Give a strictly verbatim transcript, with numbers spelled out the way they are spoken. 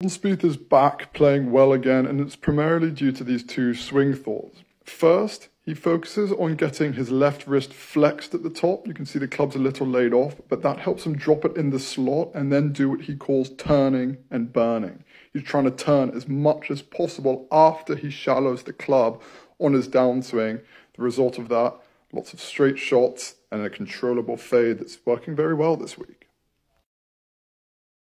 Spieth is back playing well again, and it's primarily due to these two swing thoughts. First, he focuses on getting his left wrist flexed at the top. You can see the club's a little laid off, but that helps him drop it in the slot and then do what he calls turning and burning. He's trying to turn as much as possible after he shallows the club on his downswing. The result of that, lots of straight shots and a controllable fade that's working very well this week.